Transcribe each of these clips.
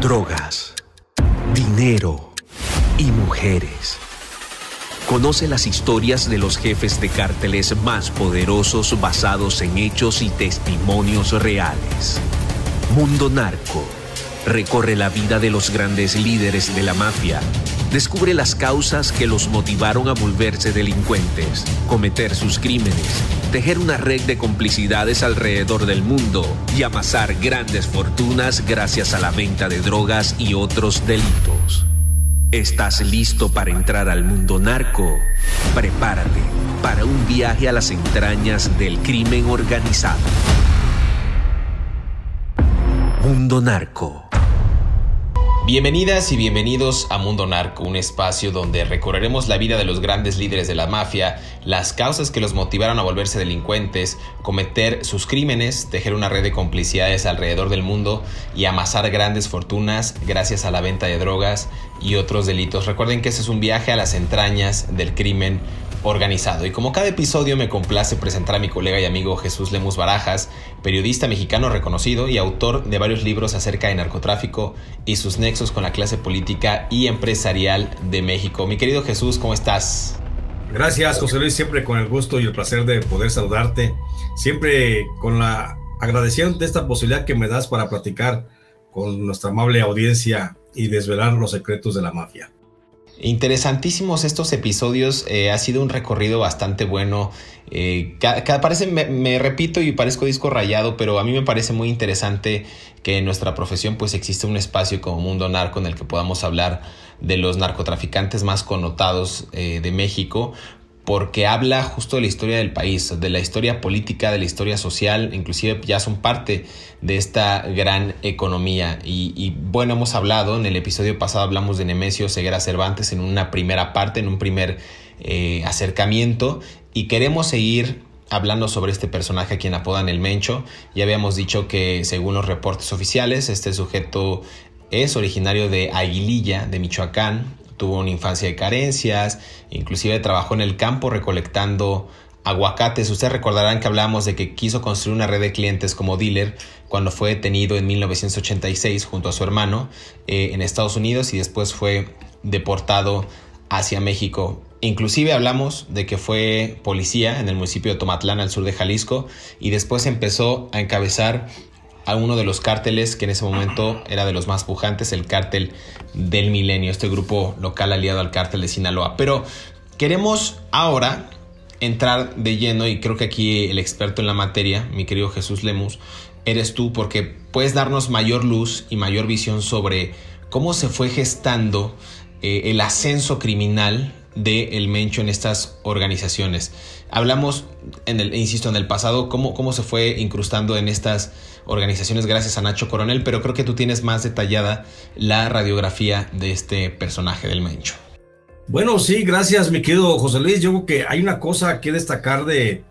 drogas, dinero y mujeres. Conoce las historias de los jefes de cárteles más poderosos basados en hechos y testimonios reales. Mundo Narco. Recorre la vida de los grandes líderes de la mafia. Descubre las causas que los motivaron a volverse delincuentes, cometer sus crímenes, tejer una red de complicidades alrededor del mundo y amasar grandes fortunas gracias a la venta de drogas y otros delitos. ¿Estás listo para entrar al mundo narco? Prepárate para un viaje a las entrañas del crimen organizado. Mundo Narco. Bienvenidas y bienvenidos a Mundo Narco, un espacio donde recorreremos la vida de los grandes líderes de la mafia, las causas que los motivaron a volverse delincuentes, cometer sus crímenes, tejer una red de complicidades alrededor del mundo y amasar grandes fortunas gracias a la venta de drogas y otros delitos. Recuerden que este es un viaje a las entrañas del crimen organizado. Y como cada episodio, me complace presentar a mi colega y amigo Jesús Lemus Barajas, periodista mexicano reconocido y autor de varios libros acerca de narcotráfico y sus nexos con la clase política y empresarial de México. Mi querido Jesús, ¿cómo estás? Gracias, José Luis, siempre con el gusto y el placer de poder saludarte, siempre con la agradeciendo de esta posibilidad que me das para platicar con nuestra amable audiencia y desvelar los secretos de la mafia. Interesantísimos estos episodios, ha sido un recorrido bastante bueno. Parece, me repito y parezco disco rayado, pero a mí me parece muy interesante que en nuestra profesión pues existe un espacio como Mundo Narco en el que podamos hablar de los narcotraficantes más connotados de México, porque habla justo de la historia del país, de la historia política, de la historia social, inclusive ya son parte de esta gran economía. Y bueno, hemos hablado, en el episodio pasado hablamos de Nemesio Ceguera Cervantes en una primera parte, en un primer acercamiento, y queremos seguir hablando sobre este personaje a quien apodan el Mencho. Ya habíamos dicho que según los reportes oficiales, este sujeto es originario de Aguililla, de Michoacán. Tuvo una infancia de carencias, inclusive trabajó en el campo recolectando aguacates. Ustedes recordarán que hablábamos de que quiso construir una red de clientes como dealer cuando fue detenido en 1986 junto a su hermano en Estados Unidos y después fue deportado hacia México. Inclusive hablamos de que fue policía en el municipio de Tomatlán, al sur de Jalisco, y después empezó a encabezar a uno de los cárteles que en ese momento era de los más pujantes, el Cártel del Milenio, este grupo local aliado al Cártel de Sinaloa. Pero queremos ahora entrar de lleno, y creo que aquí el experto en la materia, mi querido Jesús Lemus, eres tú, porque puedes darnos mayor luz y mayor visión sobre cómo se fue gestando el ascenso criminal de El Mencho en estas organizaciones. Hablamos, insisto, en el pasado, cómo se fue incrustando en estas organizaciones gracias a Nacho Coronel, pero creo que tú tienes más detallada la radiografía de este personaje del Mencho. Bueno, sí, gracias, mi querido José Luis. Yo creo que hay una cosa que destacar de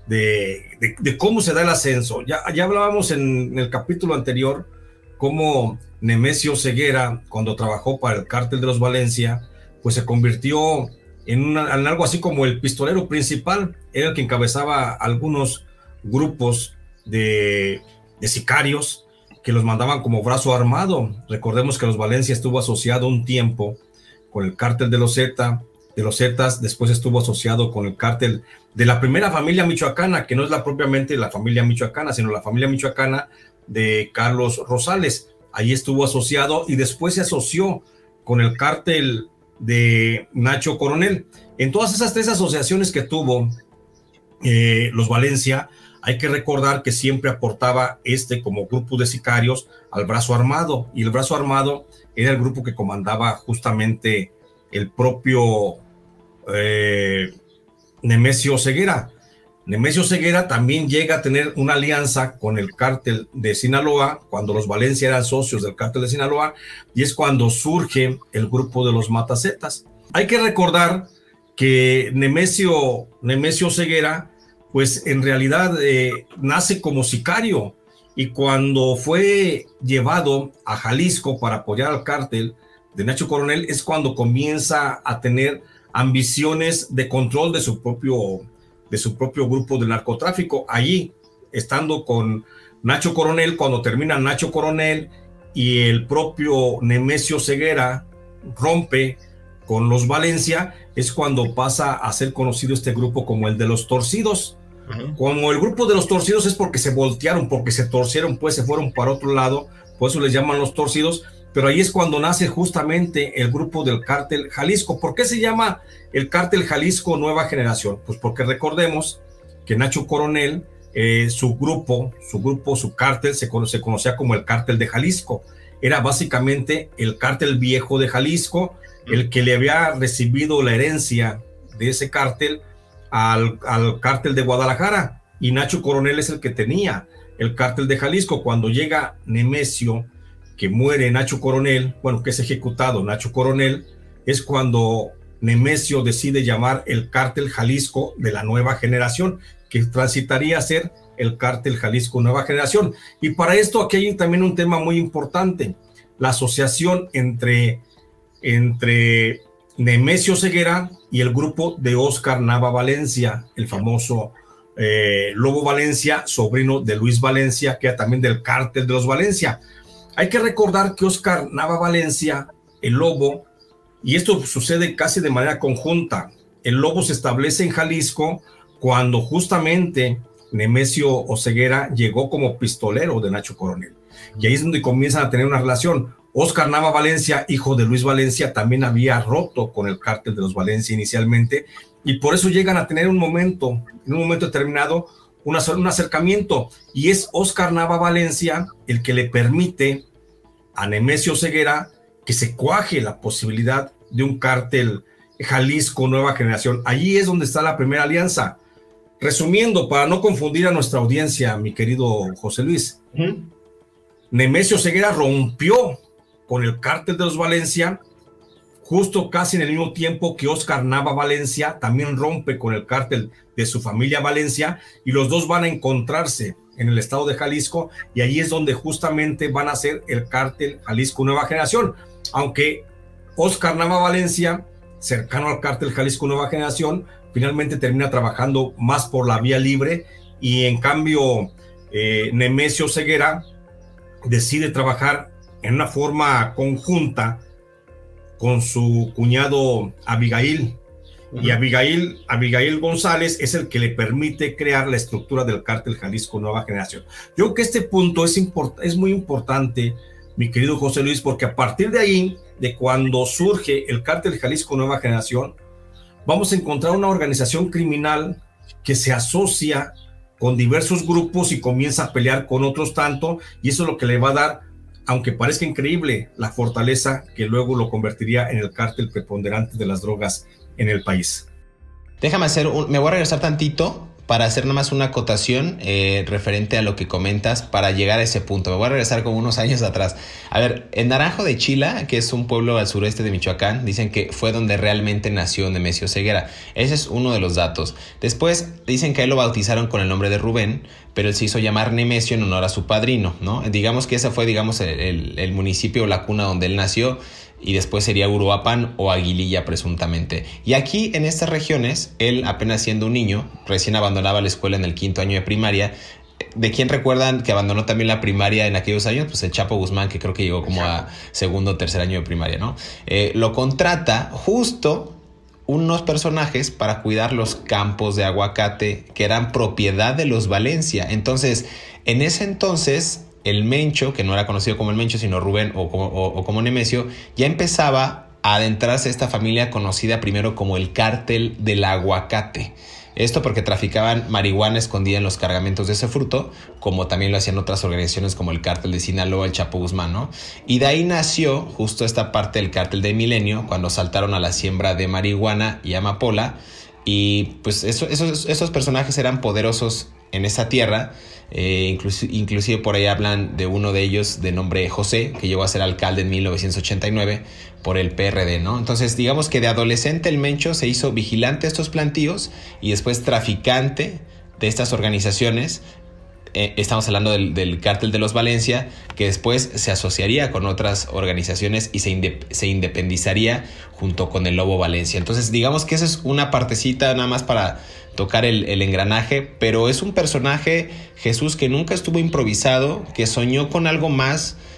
cómo se da el ascenso. Ya hablábamos en el capítulo anterior cómo Nemesio Ceguera, cuando trabajó para el Cártel de los Valencia, pues se convirtió en algo así como el pistolero principal. Era el que encabezaba algunos grupos de sicarios que los mandaban como brazo armado. Recordemos que los Valencia estuvo asociado un tiempo con el Cártel de los Zetas, después estuvo asociado con el Cártel de la primera familia michoacana, que no es propiamente la familia michoacana, sino la familia michoacana de Carlos Rosales. Ahí estuvo asociado y después se asoció con el Cártel de Nacho Coronel. En todas esas tres asociaciones que tuvo los Valencia, hay que recordar que siempre aportaba como grupo de sicarios al brazo armado, y el brazo armado era el grupo que comandaba justamente el propio Nemesio Ceguera. Nemesio Ceguera también llega a tener una alianza con el Cártel de Sinaloa, cuando los Valencia eran socios del Cártel de Sinaloa, y es cuando surge el grupo de los Matacetas. Hay que recordar que Nemesio Ceguera, pues en realidad nace como sicario, y cuando fue llevado a Jalisco para apoyar al cártel de Nacho Coronel es cuando comienza a tener ambiciones de control de su propio grupo de narcotráfico. Allí, estando con Nacho Coronel, cuando termina Nacho Coronel y el propio Nemesio Ceguera rompe con los Valencia, es cuando pasa a ser conocido este grupo como el de los torcidos. Como el grupo de los torcidos es porque se voltearon, porque se torcieron, pues se fueron para otro lado, por eso les llaman los torcidos, pero ahí es cuando nace justamente el grupo del Cártel Jalisco. ¿Por qué se llama el Cártel Jalisco Nueva Generación? Pues porque recordemos que Nacho Coronel, su cártel se conocía como el Cártel de Jalisco. Era básicamente el cártel viejo de Jalisco, el que le había recibido la herencia de ese cártel al cártel de Guadalajara, y Nacho Coronel es el que tenía el cártel de Jalisco. Cuando llega Nemesio, que muere Nacho Coronel, bueno, que es ejecutado Nacho Coronel, es cuando Nemesio decide llamar el Cártel Jalisco de la Nueva Generación, que transitaría a ser el Cártel Jalisco Nueva Generación. Y para esto aquí hay también un tema muy importante, la asociación entre Nemesio Ceguera y el grupo de Óscar Nava Valencia, el famoso Lobo Valencia, sobrino de Luis Valencia, que era también del Cártel de los Valencia. Hay que recordar que Óscar Nava Valencia, el Lobo, y esto sucede casi de manera conjunta, el Lobo se establece en Jalisco cuando justamente Nemesio Ceguera llegó como pistolero de Nacho Coronel, y ahí es donde comienzan a tener una relación. Óscar Nava Valencia, hijo de Luis Valencia, también había roto con el Cártel de los Valencia inicialmente, y por eso llegan a tener en un momento determinado un acercamiento, y es Óscar Nava Valencia el que le permite a Nemesio Ceguera que se cuaje la posibilidad de un Cártel Jalisco Nueva Generación. Allí es donde está la primera alianza. Resumiendo, para no confundir a nuestra audiencia, mi querido José Luis, Nemesio Ceguera rompió con el Cártel de los Valencia justo casi en el mismo tiempo que Óscar Nava Valencia también rompe con el cártel de su familia Valencia, y los dos van a encontrarse en el estado de Jalisco, y ahí es donde justamente van a ser el Cártel Jalisco Nueva Generación. Aunque Óscar Nava Valencia, cercano al Cártel Jalisco Nueva Generación, finalmente termina trabajando más por la vía libre, y en cambio Nemesio Ceguera decide trabajar en una forma conjunta con su cuñado Abigail, y Abigail González es el que le permite crear la estructura del Cártel Jalisco Nueva Generación. Yo creo que este punto es muy importante, mi querido José Luis, porque a partir de ahí, de cuando surge el Cártel Jalisco Nueva Generación, vamos a encontrar una organización criminal que se asocia con diversos grupos y comienza a pelear con otros tanto, y eso es lo que le va a dar, aunque parezca increíble, la fortaleza que luego lo convertiría en el cártel preponderante de las drogas en el país. Déjame me voy a regresar tantito para hacer nada más una acotación referente a lo que comentas para llegar a ese punto. Me voy a regresar como unos años atrás. A ver, en Naranjo de Chila, que es un pueblo al sureste de Michoacán, dicen que fue donde realmente nació Nemesio Ceguera. Ese es uno de los datos. Después dicen que a él lo bautizaron con el nombre de Rubén, pero él se hizo llamar Nemesio en honor a su padrino, ¿no? Digamos que ese fue, el municipio o la cuna donde él nació, y después sería Uruapan o Aguililla presuntamente. Y aquí en estas regiones, él apenas siendo un niño, recién abandonaba la escuela en el 5º año de primaria. ¿De quién recuerdan que abandonó también la primaria en aquellos años? Pues el Chapo Guzmán, que creo que llegó como a 2º o 3er año de primaria, ¿no? Lo contrata justo unos personajes para cuidar los campos de aguacate que eran propiedad de los Valencia. Entonces, en ese entonces, el Mencho, que no era conocido como el Mencho, sino Rubén o como Nemesio, ya empezaba a adentrarse a esta familia conocida primero como el Cártel del Aguacate. Esto porque traficaban marihuana escondida en los cargamentos de ese fruto, como también lo hacían otras organizaciones como el Cártel de Sinaloa, el Chapo Guzmán, ¿no? Y de ahí nació justo esta parte del Cártel de Milenio, cuando saltaron a la siembra de marihuana y amapola. Y pues esos personajes eran poderosos en esa tierra. Inclusive por ahí hablan de uno de ellos de nombre José, que llegó a ser alcalde en 1989 por el PRD, ¿no? Entonces digamos que de adolescente el Mencho se hizo vigilante de estos plantíos y después traficante de estas organizaciones. Estamos hablando del Cártel de los Valencia, que después se asociaría con otras organizaciones y se independizaría junto con el Lobo Valencia. Entonces digamos que esa es una partecita nada más para tocar el engranaje, pero es un personaje, Jesús, que nunca estuvo improvisado, que soñó con algo más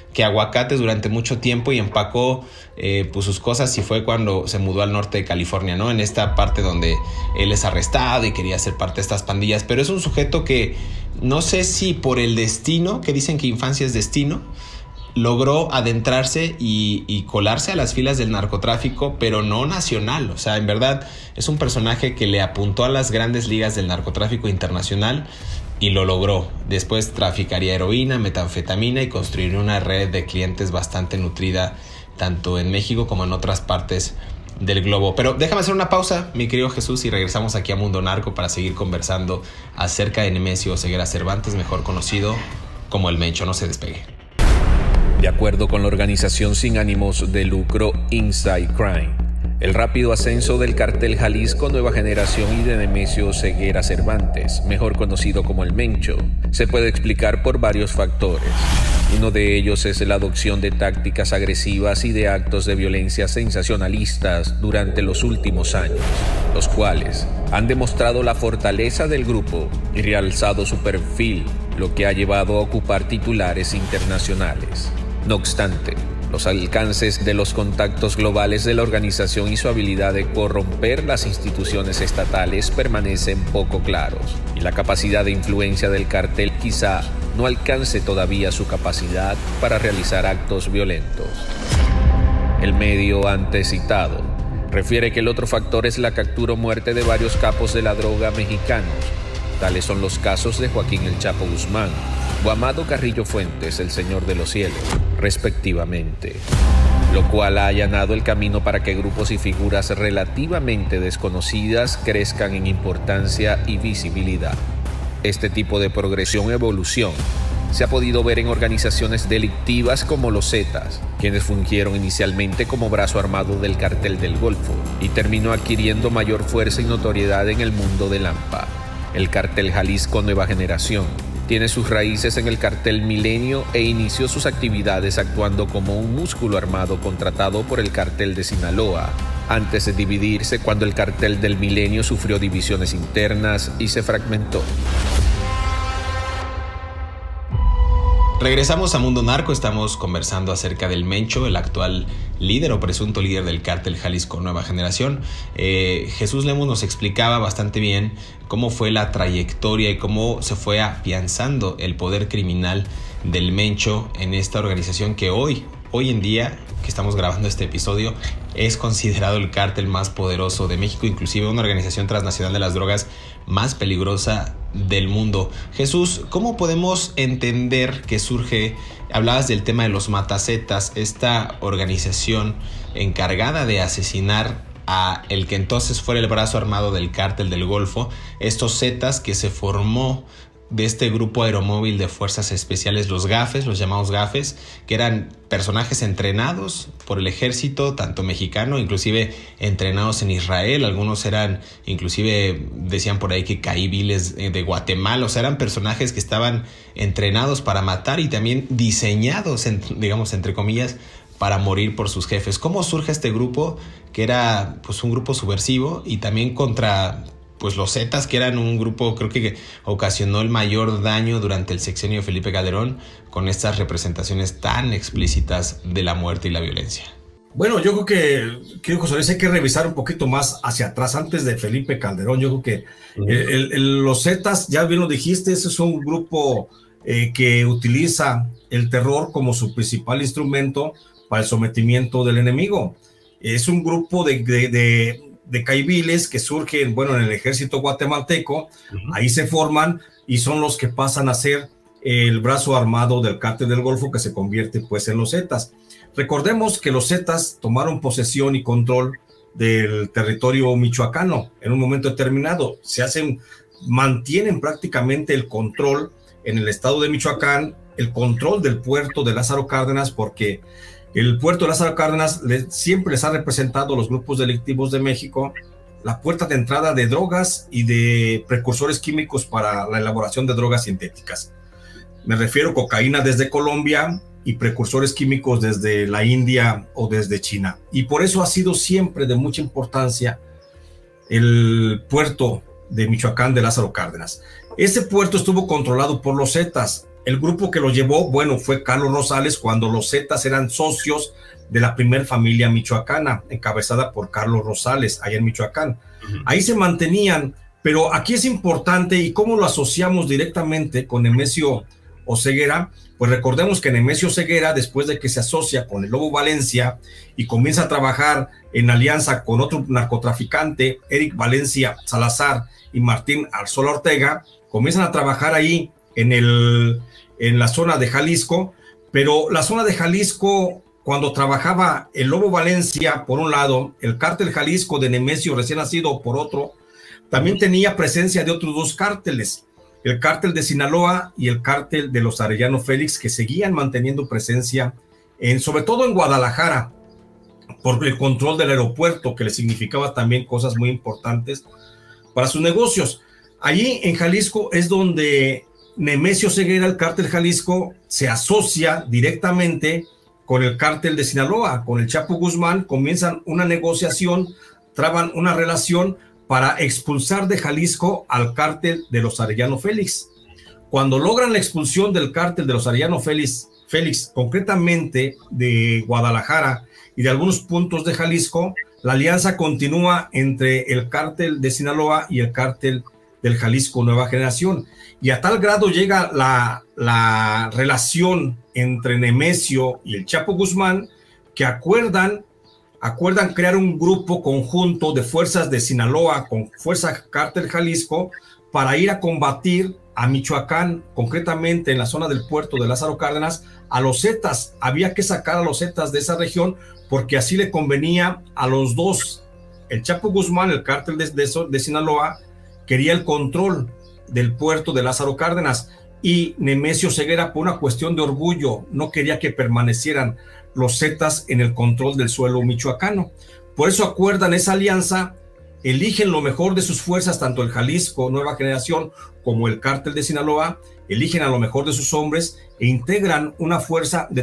que aguacates durante mucho tiempo y empacó pues sus cosas, y fue cuando se mudó al norte de California, ¿no? En esta parte donde él es arrestado y quería ser parte de estas pandillas, pero es un sujeto que no sé si por el destino, que dicen que infancia es destino, logró adentrarse y colarse a las filas del narcotráfico, pero no nacional. O sea, en verdad es un personaje que le apuntó a las grandes ligas del narcotráfico internacional y lo logró. Después traficaría heroína, metanfetamina y construiría una red de clientes bastante nutrida, tanto en México como en otras partes del globo. Pero déjame hacer una pausa, mi querido Jesús, y regresamos aquí a Mundo Narco para seguir conversando acerca de Nemesio Ceguera Cervantes, mejor conocido como el Mencho. No se despegue. De acuerdo con la organización sin ánimos de lucro Inside Crime, el rápido ascenso del cartel Jalisco Nueva Generación y de Nemesio Ceguera Cervantes, mejor conocido como el Mencho, se puede explicar por varios factores. Uno de ellos es la adopción de tácticas agresivas y de actos de violencia sensacionalistas durante los últimos años, los cuales han demostrado la fortaleza del grupo y realzado su perfil, lo que ha llevado a ocupar titulares internacionales. No obstante, los alcances de los contactos globales de la organización y su habilidad de corromper las instituciones estatales permanecen poco claros, y la capacidad de influencia del cartel quizá no alcance todavía su capacidad para realizar actos violentos. El medio antes citado refiere que el otro factor es la captura o muerte de varios capos de la droga mexicanos. Tales son los casos de Joaquín El Chapo Guzmán o Amado Carrillo Fuentes, el Señor de los Cielos, respectivamente, lo cual ha allanado el camino para que grupos y figuras relativamente desconocidas crezcan en importancia y visibilidad. Este tipo de progresión-evolución se ha podido ver en organizaciones delictivas como los Zetas, quienes fungieron inicialmente como brazo armado del Cartel del Golfo y terminó adquiriendo mayor fuerza y notoriedad en el mundo del AMPA. El Cartel Jalisco Nueva Generación tiene sus raíces en el Cartel Milenio e inició sus actividades actuando como un músculo armado contratado por el Cartel de Sinaloa, antes de dividirse cuando el Cartel del Milenio sufrió divisiones internas y se fragmentó. Regresamos a Mundo Narco, estamos conversando acerca del Mencho, el actual líder o presunto líder del Cártel Jalisco Nueva Generación. Jesús Lemus nos explicaba bastante bien cómo fue la trayectoria y cómo se fue afianzando el poder criminal del Mencho en esta organización que hoy en día, que estamos grabando este episodio, es considerado el cártel más poderoso de México, inclusive una organización transnacional de las drogas más peligrosa del mundo. Jesús, ¿cómo podemos entender que surge, hablabas del tema de los Matazetas, esta organización encargada de asesinar a el que entonces fuera el brazo armado del Cártel del Golfo, estos Zetas que se formó de este grupo aeromóvil de fuerzas especiales, los GAFES, los llamados GAFES, que eran personajes entrenados por el ejército, tanto mexicano, inclusive entrenados en Israel, algunos eran, inclusive decían por ahí que caíbiles de Guatemala, o sea, eran personajes que estaban entrenados para matar y también diseñados, digamos, entre comillas, para morir por sus jefes. ¿Cómo surge este grupo, que era pues un grupo subversivo y también contra pues los Zetas, que eran un grupo, creo que ocasionó el mayor daño durante el sexenio de Felipe Calderón con estas representaciones tan explícitas de la muerte y la violencia? Bueno, yo creo que José Luis, hay que revisar un poquito más hacia atrás, antes de Felipe Calderón. Yo creo que los Zetas, ya bien lo dijiste, ese es un grupo que utiliza el terror como su principal instrumento para el sometimiento del enemigo. Es un grupo de caibiles que surgen, bueno, en el ejército guatemalteco. Ahí se forman y son los que pasan a ser el brazo armado del Cártel del Golfo, que se convierte pues en los Zetas. Recordemos que los Zetas tomaron posesión y control del territorio michoacano en un momento determinado. Mantienen prácticamente el control en el estado de Michoacán, el control del puerto de Lázaro Cárdenas, porque el puerto de Lázaro Cárdenas siempre les ha representado a los grupos delictivos de México la puerta de entrada de drogas y de precursores químicos para la elaboración de drogas sintéticas. Me refiero a cocaína desde Colombia y precursores químicos desde la India o desde China. Y por eso ha sido siempre de mucha importancia el puerto de Michoacán de Lázaro Cárdenas. Ese puerto estuvo controlado por los Zetas El grupo que lo llevó, bueno, fue Carlos Rosales, cuando los Zetas eran socios de la primer familia michoacana, encabezada por Carlos Rosales, allá en Michoacán. Ahí se mantenían, pero aquí es importante, y cómo lo asociamos directamente con Nemesio Oseguera. Pues recordemos que Nemesio Oseguera, después de que se asocia con el Lobo Valencia y comienza a trabajar en alianza con otro narcotraficante, Eric Valencia Salazar y Martín Arzola Ortega, comienzan a trabajar ahí en la zona de Jalisco, pero la zona de Jalisco, cuando trabajaba el Lobo Valencia, por un lado, el cártel Jalisco de Nemesio recién nacido, por otro, también tenía presencia de otros dos cárteles, el cártel de Sinaloa y el cártel de los Arellano Félix, que seguían manteniendo presencia, sobre todo en Guadalajara, por el control del aeropuerto, que le significaba también cosas muy importantes para sus negocios. Allí en Jalisco es donde Nemesio Oseguera, el cártel Jalisco, se asocia directamente con el cártel de Sinaloa, con el Chapo Guzmán, comienzan una negociación, traban una relación para expulsar de Jalisco al cártel de los Arellano Félix. Cuando logran la expulsión del cártel de los Arellano Félix, concretamente de Guadalajara y de algunos puntos de Jalisco, la alianza continúa entre el cártel de Sinaloa y el cártel del Jalisco Nueva Generación. Y a tal grado llega la relación entre Nemesio y el Chapo Guzmán que acuerdan crear un grupo conjunto de fuerzas de Sinaloa con fuerza cártel Jalisco para ir a combatir a Michoacán, concretamente en la zona del puerto de Lázaro Cárdenas, a los Zetas. Había que sacar a los Zetas de esa región porque así le convenía a los dos. El Chapo Guzmán, el cártel de Sinaloa, quería el control del puerto de Lázaro Cárdenas, y Nemesio Oseguera, por una cuestión de orgullo, no quería que permanecieran los Zetas en el control del suelo michoacano. Por eso acuerdan esa alianza, eligen lo mejor de sus fuerzas, tanto el Jalisco Nueva Generación como el cártel de Sinaloa, eligen a lo mejor de sus hombres e integran una fuerza de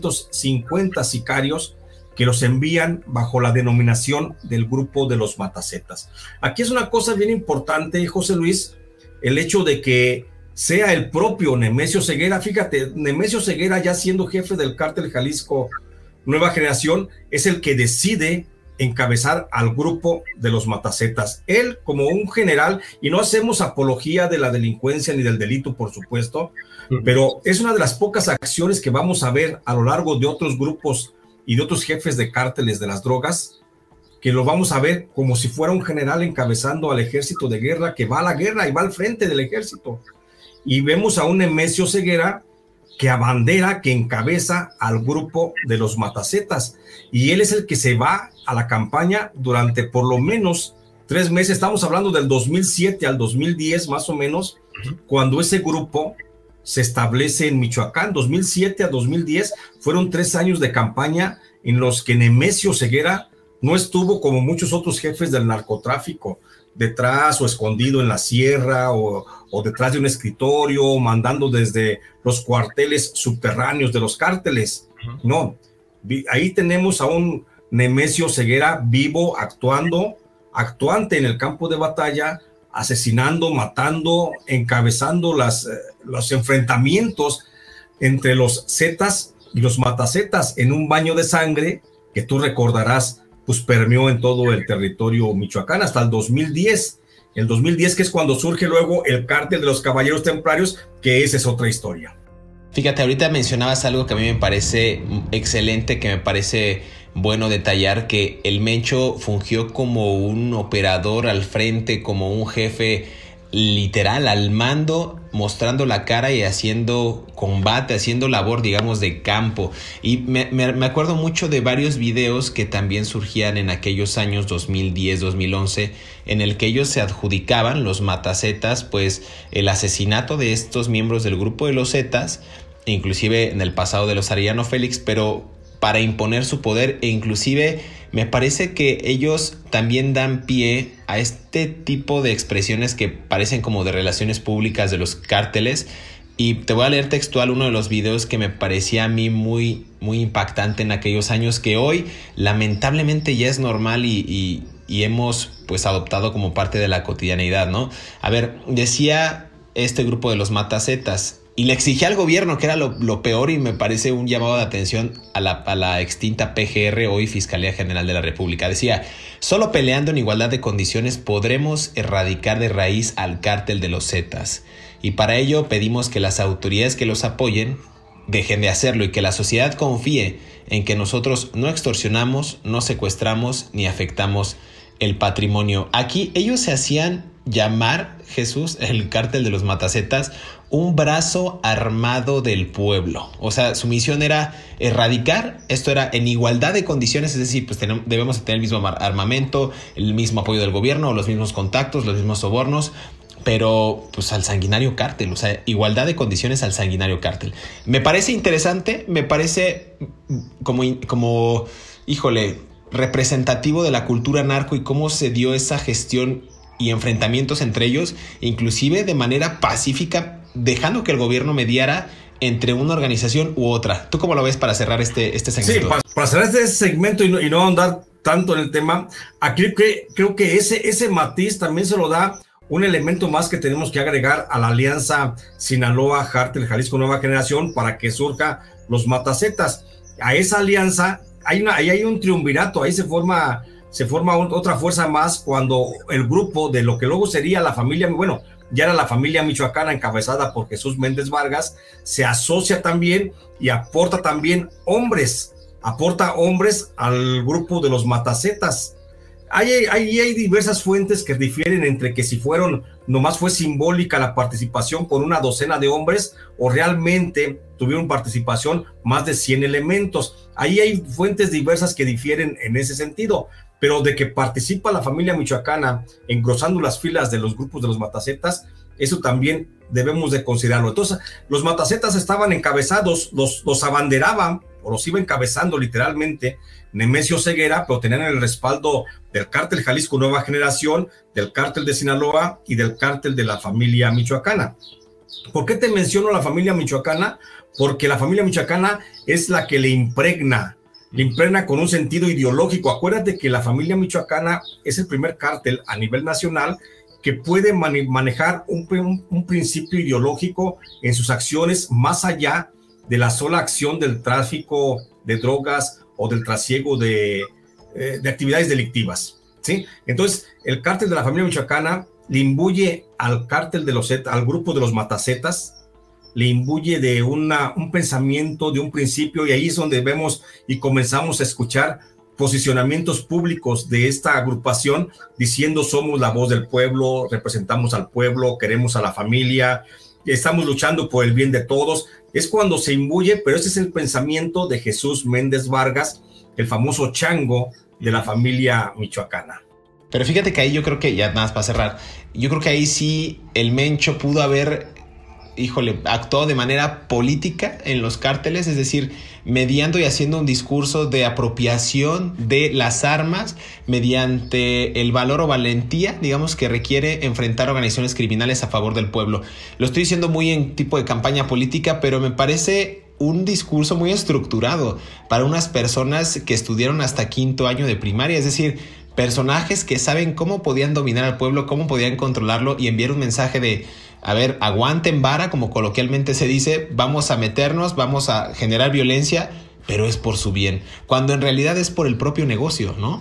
350 sicarios que los envían bajo la denominación del grupo de los Matazetas. Aquí es una cosa bien importante, José Luis, el hecho de que sea el propio Nemesio Oseguera. Fíjate, Nemesio Oseguera, ya siendo jefe del cártel Jalisco Nueva Generación, es el que decide encabezar al grupo de los Matazetas. Él, como un general, y no hacemos apología de la delincuencia ni del delito, por supuesto, pero es una de las pocas acciones que vamos a ver a lo largo de otros grupos y de otros jefes de cárteles de las drogas, que lo vamos a ver como si fuera un general encabezando al ejército de guerra, que va a la guerra y va al frente del ejército. Y vemos a un Nemesio Oseguera que abandera, que encabeza al grupo de los Matazetas, y él es el que se va a la campaña durante por lo menos 3 meses. Estamos hablando del 2007 al 2010 más o menos, cuando ese grupo se establece en Michoacán. 2007 a 2010 fueron 3 años de campaña en los que Nemesio Oseguera no estuvo como muchos otros jefes del narcotráfico, detrás o escondido en la sierra o detrás de un escritorio, mandando desde los cuarteles subterráneos de los cárteles. No, ahí tenemos a un Nemesio Oseguera vivo, actuante en el campo de batalla, asesinando, matando, encabezando los enfrentamientos entre los Zetas y los Matazetas en un baño de sangre que tú recordarás, pues permeó en todo el territorio michoacán hasta el 2010. El 2010, que es cuando surge luego el cártel de los Caballeros Templarios, que esa es otra historia. Fíjate, ahorita mencionabas algo que a mí me parece excelente, que me parece bueno detallar, que el Mencho fungió como un operador al frente, como un jefe literal al mando, mostrando la cara y haciendo combate, haciendo labor, digamos, de campo. Y me acuerdo mucho de varios videos que también surgían en aquellos años 2010, 2011, en el que ellos se adjudicaban, los Matazetas, pues el asesinato de estos miembros del grupo de los Zetas, inclusive en el pasado de los Arellano Félix, pero para imponer su poder, e inclusive me parece que ellos también dan pie a este tipo de expresiones que parecen como de relaciones públicas de los cárteles. Y te voy a leer textual uno de los videos que me parecía a mí muy impactante en aquellos años, que hoy lamentablemente ya es normal y hemos pues adoptado como parte de la cotidianeidad, ¿no? A ver, decía este grupo de los Matazetas: y le exigía al gobierno, que era lo peor, y me parece un llamado de atención a la extinta PGR, hoy Fiscalía General de la República. Decía: solo peleando en igualdad de condiciones podremos erradicar de raíz al cártel de los Zetas, y para ello pedimos que las autoridades que los apoyen dejen de hacerlo y que la sociedad confíe en que nosotros no extorsionamos, no secuestramos ni afectamos el patrimonio. Aquí ellos se hacían llamar, Jesús, el cártel de los Matazetas, un brazo armado del pueblo. O sea, su misión era erradicar, esto era en igualdad de condiciones, es decir, pues debemos tener el mismo armamento, el mismo apoyo del gobierno, los mismos contactos, los mismos sobornos, pero pues al sanguinario cártel, o sea, igualdad de condiciones al sanguinario cártel. Me parece interesante, me parece como híjole, representativo de la cultura narco y cómo se dio esa gestión y enfrentamientos entre ellos, inclusive de manera pacífica, dejando que el gobierno mediara entre una organización u otra. ¿Tú cómo lo ves para cerrar este segmento? Sí, para cerrar este segmento y no ahondar tanto en el tema, aquí creo que ese matiz también se lo da un elemento más que tenemos que agregar a la alianza Sinaloa, Cártel Jalisco Nueva Generación para que surja los Matazetas. A esa alianza ahí hay un triunvirato, ahí se forma otra fuerza más cuando el grupo de lo que luego sería la familia, bueno, ya era la familia michoacana encabezada por Jesús Méndez Vargas, se asocia también y aporta hombres al grupo de los Matazetas. Hay diversas fuentes que difieren entre que si nomás fue simbólica la participación con una docena de hombres o realmente tuvieron participación más de 100 elementos. Ahí hay fuentes diversas que difieren en ese sentido, pero de que participa la familia michoacana engrosando las filas de los grupos de los Matazetas, eso también debemos de considerarlo. Entonces, los Matazetas estaban encabezados, los abanderaban o los iba encabezando literalmente Nemesio Ceguera, pero tenían el respaldo del Cártel Jalisco Nueva Generación, del Cártel de Sinaloa y del Cártel de la familia michoacana. ¿Por qué te menciono la familia michoacana? Porque la familia michoacana es la que le impregna con un sentido ideológico. Acuérdate que la familia michoacana es el primer cártel a nivel nacional que puede manejar un principio ideológico en sus acciones más allá de la sola acción del tráfico de drogas o del trasiego de actividades delictivas, ¿sí? Entonces, el cártel de la familia michoacana le imbuye al cártel al grupo de los Matazetas, le imbuye de un pensamiento, de un principio, y ahí es donde vemos y comenzamos a escuchar posicionamientos públicos de esta agrupación diciendo: somos la voz del pueblo, representamos al pueblo, queremos a la familia, estamos luchando por el bien de todos. Es cuando se imbuye, pero ese es el pensamiento de Jesús Méndez Vargas, el famoso chango de la familia michoacana. Pero fíjate que ahí yo creo que, ya nada más para cerrar, yo creo que ahí sí el Mencho pudo haber, actuado de manera política en los cárteles, es decir, mediando y haciendo un discurso de apropiación de las armas mediante el valor o valentía, digamos, que requiere enfrentar organizaciones criminales a favor del pueblo. Lo estoy diciendo muy en tipo de campaña política, pero me parece un discurso muy estructurado para unas personas que estudiaron hasta 5º año de primaria, es decir, personajes que saben cómo podían dominar al pueblo, cómo podían controlarlo y enviar un mensaje de: a ver, aguanten vara, como coloquialmente se dice, vamos a meternos, vamos a generar violencia, pero es por su bien, cuando en realidad es por el propio negocio, ¿no?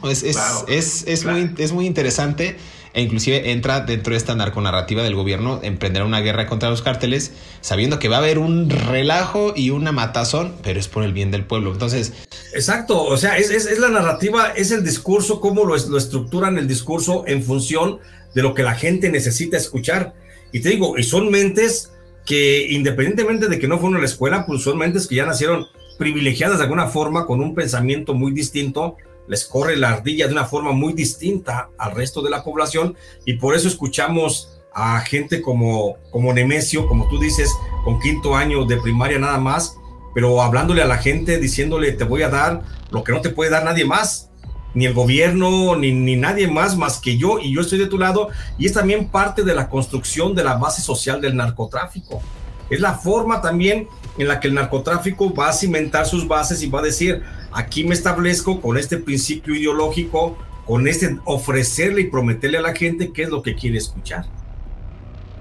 Es muy interesante, e inclusive entra dentro de esta narconarrativa del gobierno emprender una guerra contra los cárteles, sabiendo que va a haber un relajo y una matazón, pero es por el bien del pueblo. Entonces, exacto, o sea, es la narrativa, es el discurso, cómo lo estructuran el discurso en función de lo que la gente necesita escuchar. Y te digo, y son mentes que, independientemente de que no fueron a la escuela, pues son mentes que ya nacieron privilegiadas de alguna forma, con un pensamiento muy distinto, les corre la ardilla de una forma muy distinta al resto de la población, y por eso escuchamos a gente como Nemesio, como tú dices, con 5º año de primaria nada más, pero hablándole a la gente, diciéndole: te voy a dar lo que no te puede dar nadie más, ni el gobierno, ni nadie más que yo, y yo estoy de tu lado. Y es también parte de la construcción de la base social del narcotráfico. Es la forma también en la que el narcotráfico va a cimentar sus bases y va a decir: aquí me establezco con este principio ideológico, con este ofrecerle y prometerle a la gente qué es lo que quiere escuchar.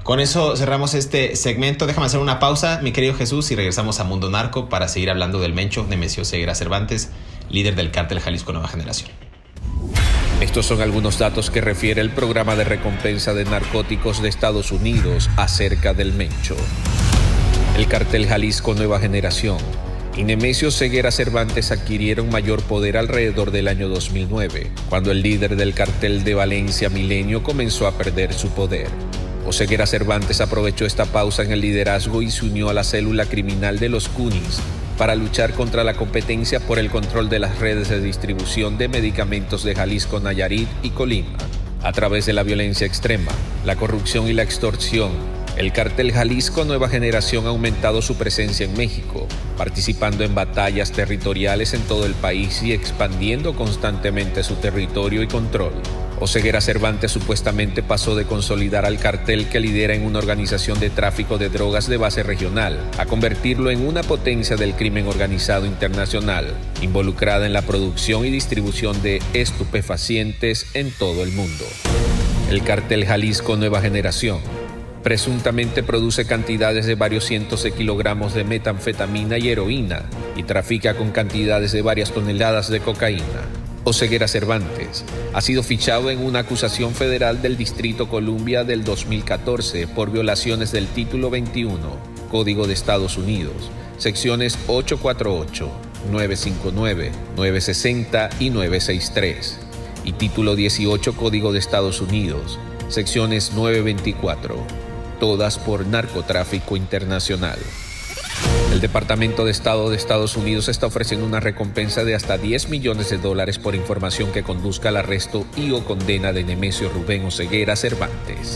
Con eso cerramos este segmento. Déjame hacer una pausa, mi querido Jesús, y regresamos a Mundo Narco para seguir hablando del Mencho Nemesio Ceguera Cervantes, líder del cártel Jalisco Nueva Generación. Estos son algunos datos que refiere el programa de recompensa de narcóticos de Estados Unidos acerca del Mencho. El cártel Jalisco Nueva Generación y Nemesio Ceguera Cervantes adquirieron mayor poder alrededor del año 2009, cuando el líder del cartel de Valencia, Milenio, comenzó a perder su poder. Ceguera Cervantes aprovechó esta pausa en el liderazgo y se unió a la célula criminal de los Kunis para luchar contra la competencia por el control de las redes de distribución de medicamentos de Jalisco, Nayarit y Colima. A través de la violencia extrema, la corrupción y la extorsión, el cártel Jalisco Nueva Generación ha aumentado su presencia en México, participando en batallas territoriales en todo el país y expandiendo constantemente su territorio y control. Ceguera Cervantes supuestamente pasó de consolidar al cartel que lidera en una organización de tráfico de drogas de base regional a convertirlo en una potencia del crimen organizado internacional, involucrada en la producción y distribución de estupefacientes en todo el mundo. El cártel Jalisco Nueva Generación presuntamente produce cantidades de varios cientos de kilogramos de metanfetamina y heroína y trafica con cantidades de varias toneladas de cocaína. Ceguera Cervantes ha sido fichado en una acusación federal del Distrito Columbia del 2014 por violaciones del Título 21, Código de Estados Unidos, secciones 848, 959, 960 y 963, y Título 18, Código de Estados Unidos, secciones 924, todas por narcotráfico internacional. El Departamento de Estado de Estados Unidos está ofreciendo una recompensa de hasta $10 millones por información que conduzca al arresto y o condena de Nemesio Rubén Ceguera Cervantes.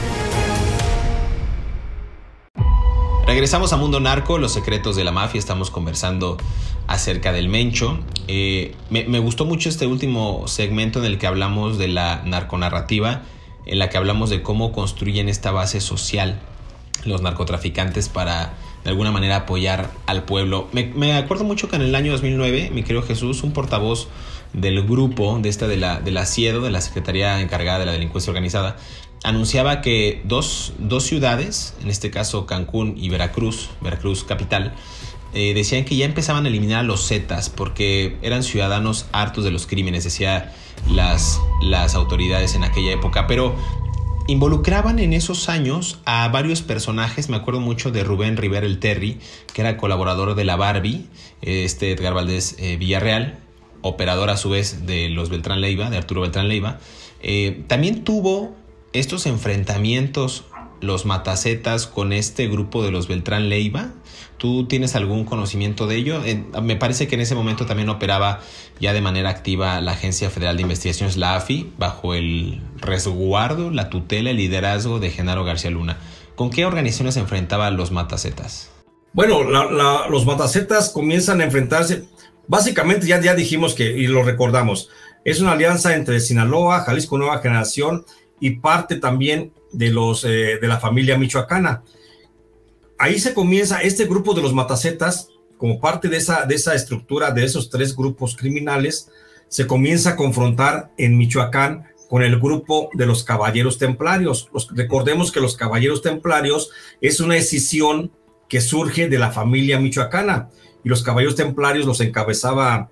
Regresamos a Mundo Narco, los secretos de la mafia. Estamos conversando acerca del Mencho. Me gustó mucho este último segmento en el que hablamos de la narconarrativa, en la que hablamos de cómo construyen esta base social los narcotraficantes para de alguna manera apoyar al pueblo. Me acuerdo mucho que en el año 2009, mi querido Jesús, un portavoz del grupo de la CIEDO, de la Secretaría Encargada de la Delincuencia Organizada, anunciaba que dos ciudades, en este caso Cancún y Veracruz capital, decían que ya empezaban a eliminar a los Zetas porque eran ciudadanos hartos de los crímenes, decía las autoridades en aquella época, pero involucraban en esos años a varios personajes. Me acuerdo mucho de Rubén Rivera el Terry, que era colaborador de la Barbie, Edgar Valdés Villarreal, operador a su vez de los Beltrán Leiva, de Arturo Beltrán Leiva. También tuvo estos enfrentamientos los Matacetas con este grupo de los Beltrán Leiva. ¿Tú tienes algún conocimiento de ello? Me parece que en ese momento también operaba ya de manera activa la Agencia Federal de Investigaciones, la AFI, bajo el resguardo, la tutela, el liderazgo de Genaro García Luna. ¿Con qué organizaciones se enfrentaban los Matacetas? Bueno, los Matacetas comienzan a enfrentarse, básicamente ya dijimos que, y lo recordamos, es una alianza entre Sinaloa, Jalisco Nueva Generación y parte también de la familia michoacana. Ahí se comienza este grupo de los Matacetas, como parte de esa estructura de esos tres grupos criminales, se comienza a confrontar en Michoacán con el grupo de los Caballeros Templarios. Recordemos que los Caballeros Templarios es una escisión que surge de la familia michoacana, y los Caballeros Templarios los encabezaba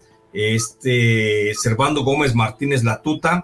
Servando Gómez Martínez Latuta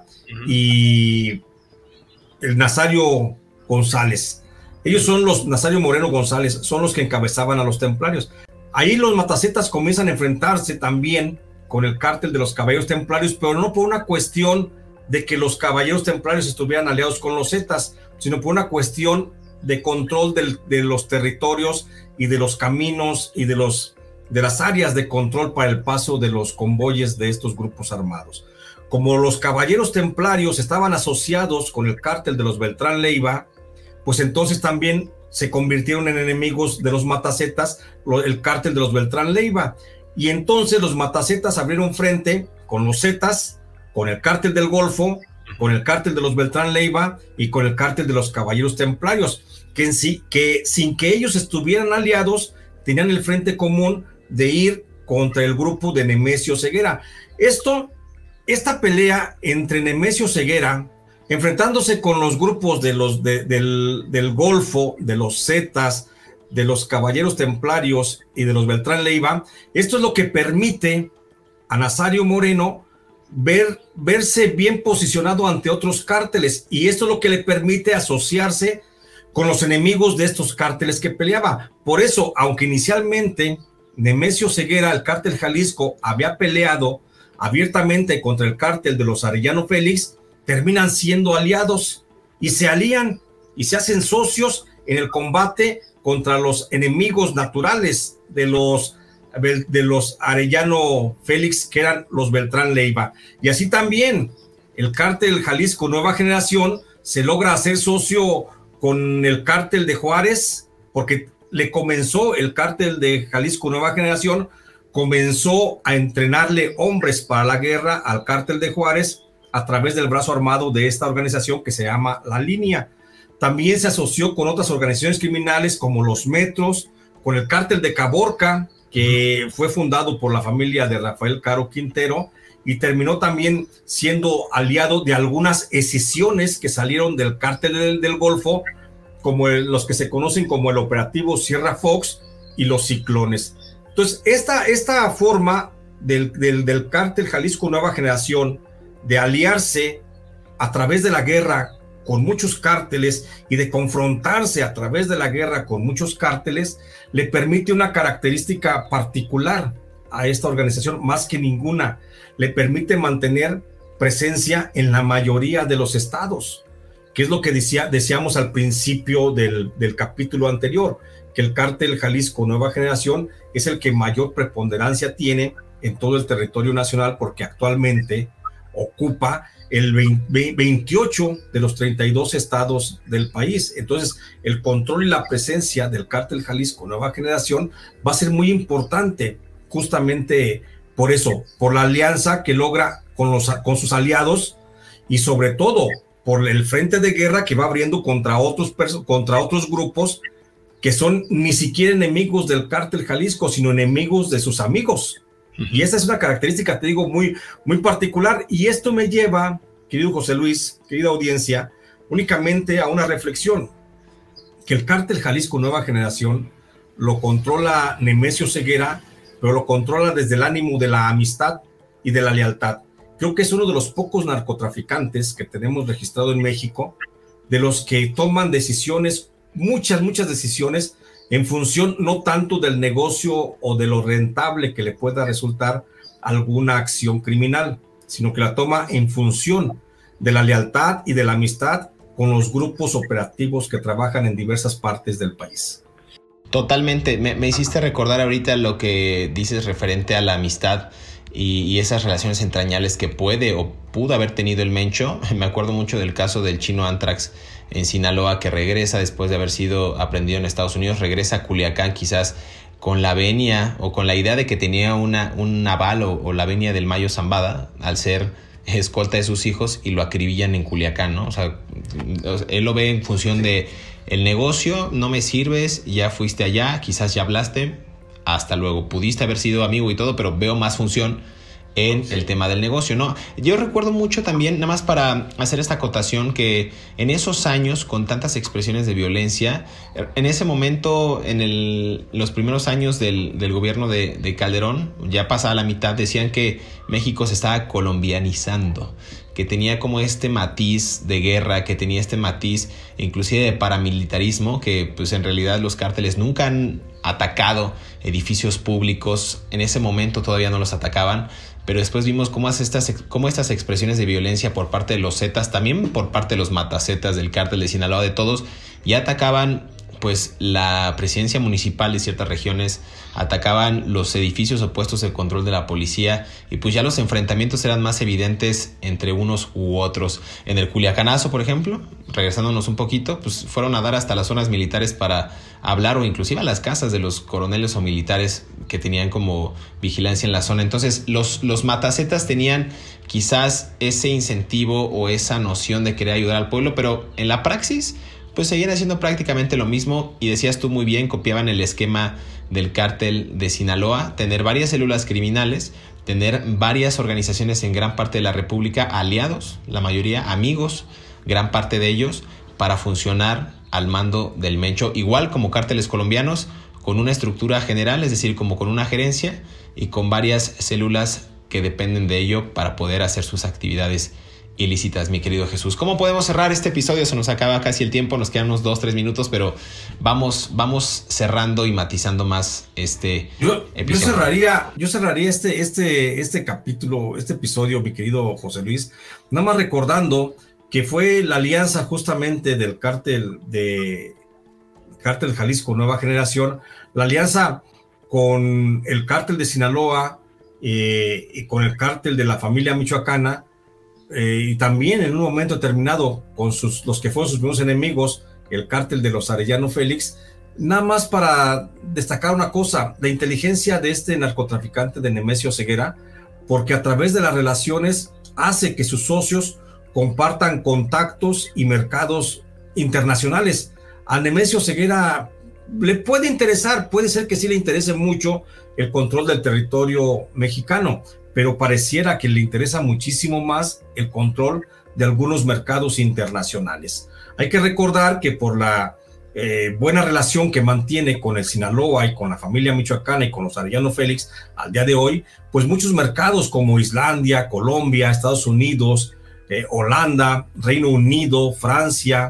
y el Nazario González. Ellos son los Nazario Moreno González, son los que encabezaban a los templarios. Ahí los Matacetas comienzan a enfrentarse también con el cártel de los Caballeros Templarios, pero no por una cuestión de que los Caballeros Templarios estuvieran aliados con los Zetas, sino por una cuestión de control de los territorios y de los caminos y de las áreas de control para el paso de los convoyes de estos grupos armados. Como los Caballeros Templarios estaban asociados con el cártel de los Beltrán Leiva, pues entonces también se convirtieron en enemigos de los Matacetas, el cártel de los Beltrán Leiva. Y entonces los Matacetas abrieron frente con los Zetas, con el cártel del Golfo, con el cártel de los Beltrán Leiva y con el cártel de los Caballeros Templarios, que sin que ellos estuvieran aliados, tenían el frente común de ir contra el grupo de Nemesio Ceguera. Esta pelea entre Nemesio Ceguera enfrentándose con los grupos del Golfo, de los Zetas, de los Caballeros Templarios y de los Beltrán Leiva. Esto es lo que permite a Nazario Moreno verse bien posicionado ante otros cárteles, y esto es lo que le permite asociarse con los enemigos de estos cárteles que peleaba. Por eso, aunque inicialmente Nemesio Ceguera, el cártel Jalisco, había peleado abiertamente contra el cártel de los Arellano Félix, terminan siendo aliados y se alían y se hacen socios en el combate contra los enemigos naturales de los Arellano Félix, que eran los Beltrán Leiva. Y así también el cártel Jalisco Nueva Generación se logra hacer socio con el cártel de Juárez, porque el cártel de Jalisco Nueva Generación comenzó a entrenarle hombres para la guerra al cártel de Juárez a través del brazo armado de esta organización que se llama La Línea. También se asoció con otras organizaciones criminales como los Metros, con el cártel de Caborca, que fue fundado por la familia de Rafael Caro Quintero, y terminó también siendo aliado de algunas escisiones que salieron del cártel del Golfo, como los que se conocen como el Operativo Sierra Fox y los Ciclones. Entonces, esta forma del cártel Jalisco Nueva Generación de aliarse a través de la guerra con muchos cárteles y de confrontarse a través de la guerra con muchos cárteles, le permite una característica particular a esta organización, más que ninguna. Le permite mantener presencia en la mayoría de los estados, que es lo que decíamos al principio del capítulo anterior, que el cártel Jalisco Nueva Generación es el que mayor preponderancia tiene en todo el territorio nacional, porque actualmente ocupa el 28 de los 32 estados del país. Entonces, el control y la presencia del cártel Jalisco Nueva Generación va a ser muy importante, justamente por eso, por la alianza que logra con sus aliados, y sobre todo por el frente de guerra que va abriendo contra otros grupos que son ni siquiera enemigos del cártel Jalisco, sino enemigos de sus amigos. Y esa es una característica, te digo, muy, muy particular. Y esto me lleva, querido José Luis, querida audiencia, únicamente a una reflexión, que el cártel Jalisco Nueva Generación lo controla Nemesio Ceguera, pero lo controla desde el ánimo de la amistad y de la lealtad. Creo que es uno de los pocos narcotraficantes que tenemos registrado en México, de los que toman decisiones, muchas decisiones, en función no tanto del negocio o de lo rentable que le pueda resultar alguna acción criminal, sino que la toma en función de la lealtad y de la amistad con los grupos operativos que trabajan en diversas partes del país. Totalmente. Me hiciste recordar ahorita lo que dices referente a la amistad y esas relaciones entrañables que puede o pudo haber tenido el Mencho. Me acuerdo mucho del caso del Chino Antrax en Sinaloa, que regresa después de haber sido aprendido en Estados Unidos, regresa a Culiacán quizás con la venia o con la idea de que tenía un aval o la venia del Mayo Zambada al ser escolta de sus hijos, y lo acribillan en Culiacán, ¿no? O sea, él lo ve en función de el negocio, no me sirves, ya fuiste allá, quizás ya hablaste, hasta luego, pudiste haber sido amigo y todo, pero veo más función en el tema del negocio, ¿no? Yo recuerdo mucho también, nada más para hacer esta acotación, que en esos años, con tantas expresiones de violencia, en ese momento, los primeros años del gobierno de Calderón, ya pasada la mitad, decían que México se estaba colombianizando, que tenía como este matiz de guerra, que tenía este matiz inclusive de paramilitarismo, que pues en realidad los cárteles nunca han atacado edificios públicos. En ese momento todavía no los atacaban, pero después vimos cómo estas expresiones de violencia por parte de los Zetas, también por parte de los Matazetas del cártel de Sinaloa, de todos, ya atacaban pues la presidencia municipal de ciertas regiones, atacaban los edificios o puestos de control de la policía, y pues ya los enfrentamientos eran más evidentes entre unos u otros. En el Culiacanazo, por ejemplo, regresándonos un poquito, pues fueron a dar hasta las zonas militares para hablar, o inclusive a las casas de los coroneles o militares que tenían como vigilancia en la zona. Entonces los Matazetas tenían quizás ese incentivo o esa noción de querer ayudar al pueblo, pero en la praxis pues seguían haciendo prácticamente lo mismo, y decías tú muy bien, copiaban el esquema del cártel de Sinaloa, tener varias células criminales, tener varias organizaciones en gran parte de la República, aliados, la mayoría amigos gran parte de ellos, para funcionar al mando del Mencho, igual como cárteles colombianos, con una estructura general, es decir, como con una gerencia y con varias células que dependen de ello para poder hacer sus actividades ilícitas, mi querido Jesús. ¿Cómo podemos cerrar este episodio? Se nos acaba casi el tiempo, nos quedan unos 2-3 minutos, pero vamos cerrando y matizando más este episodio. Yo cerraría este capítulo, este episodio, mi querido José Luis, nada más recordando que fue la alianza justamente del cártel Jalisco Nueva Generación, la alianza con el cártel de Sinaloa y con el cártel de la familia michoacana, y también en un momento determinado con los que fueron sus primeros enemigos, el cártel de los Arellano Félix. Nada más para destacar una cosa, la inteligencia de este narcotraficante de Nemesio Ceguera, porque a través de las relaciones hace que sus socios compartan contactos y mercados internacionales. A Nemesio Ceguera le puede interesar, puede ser que sí le interese mucho el control del territorio mexicano, pero pareciera que le interesa muchísimo más el control de algunos mercados internacionales. Hay que recordar que por la buena relación que mantiene con el Sinaloa y con la familia michoacana y con los Arellano Félix al día de hoy, pues muchos mercados como Islandia, Colombia, Estados Unidos, Holanda, Reino Unido, Francia,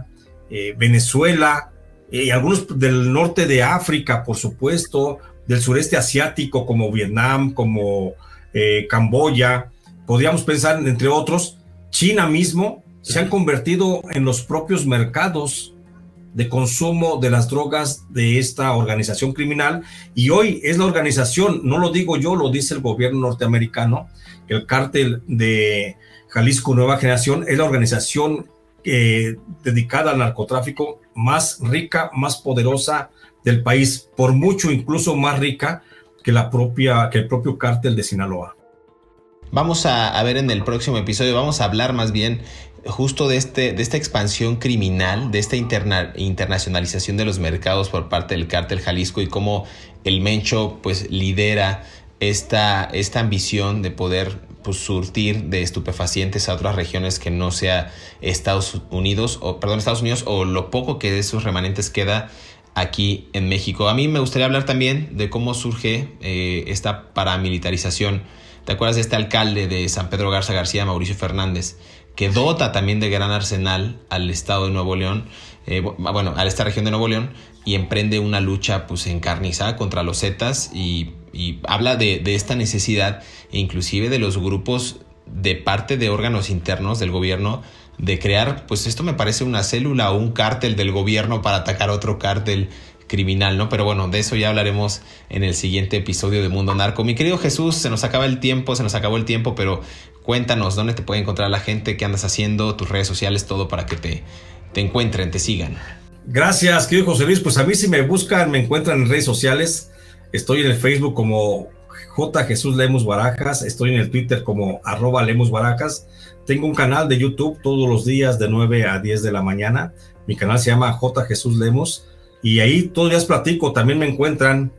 Venezuela, y algunos del norte de África, por supuesto, del sureste asiático como Vietnam, como Camboya, podríamos pensar entre otros, China mismo, se han convertido en los propios mercados de consumo de las drogas de esta organización criminal, y hoy es la organización, no lo digo yo, lo dice el gobierno norteamericano, el cártel de Jalisco Nueva Generación es la organización dedicada al narcotráfico más rica, más poderosa del país, por mucho incluso más rica que el propio cártel de Sinaloa. Vamos a ver en el próximo episodio, vamos a hablar más bien justo de esta expansión criminal, de esta internacionalización de los mercados por parte del cártel Jalisco y cómo el Mencho pues lidera esta ambición de poder pues surtir de estupefacientes a otras regiones que no sea Estados Unidos o lo poco que de esos remanentes queda aquí en México. A mí me gustaría hablar también de cómo surge esta paramilitarización. ¿Te acuerdas de este alcalde de San Pedro Garza García, Mauricio Fernández, que dota también de gran arsenal al estado de Nuevo León, a esta región de Nuevo León, y emprende una lucha pues encarnizada contra los Zetas y habla de esta necesidad, e inclusive de los grupos de parte de órganos internos del gobierno, de crear, pues esto me parece una célula o un cártel del gobierno para atacar otro cártel criminal, ¿no? Pero bueno, de eso ya hablaremos en el siguiente episodio de Mundo Narco. Mi querido Jesús, se nos acabó el tiempo, pero cuéntanos dónde te puede encontrar la gente, qué andas haciendo, tus redes sociales, todo para que te encuentren, te sigan. Gracias, querido José Luis. Pues a mí, si me buscan, me encuentran en redes sociales. Estoy en el Facebook como J. Jesús Lemus Barajas, estoy en el Twitter como @Lemus Barajas. Tengo un canal de YouTube todos los días de 9 a 10 de la mañana. Mi canal se llama J. Jesús Lemus. Y ahí todos los días platico. También me encuentran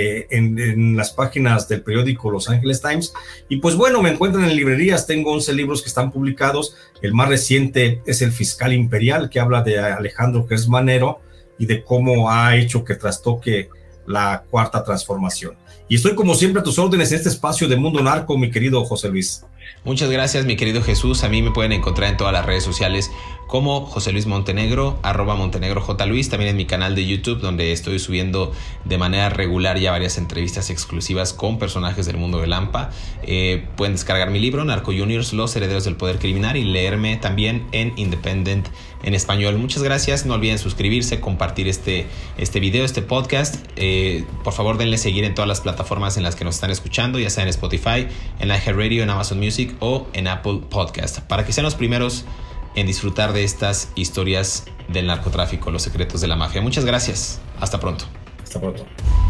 en las páginas del periódico Los Angeles Times. Y pues bueno, me encuentran en librerías. Tengo 11 libros que están publicados. El más reciente es El Fiscal Imperial, que habla de Alejandro Gertz Manero y de cómo ha hecho que trastoque la Cuarta Transformación. Y estoy como siempre a tus órdenes en este espacio de Mundo Narco, mi querido José Luis. Muchas gracias, mi querido Jesús. A mí me pueden encontrar en todas las redes sociales como José Luis Montenegro, @MontenegroJLuis, también en mi canal de YouTube, donde estoy subiendo de manera regular ya varias entrevistas exclusivas con personajes del mundo del AMPA. Pueden descargar mi libro, Narco Juniors, Los Herederos del Poder Criminal, y leerme también en Independent en español. Muchas gracias, no olviden suscribirse, compartir este video, este podcast. Por favor, denle seguir en todas las plataformas en las que nos están escuchando, ya sea en Spotify, en iHeartRadio, en Amazon Music o en Apple Podcast, para que sean los primeros en disfrutar de estas historias del narcotráfico, los secretos de la mafia. Muchas gracias. Hasta pronto. Hasta pronto.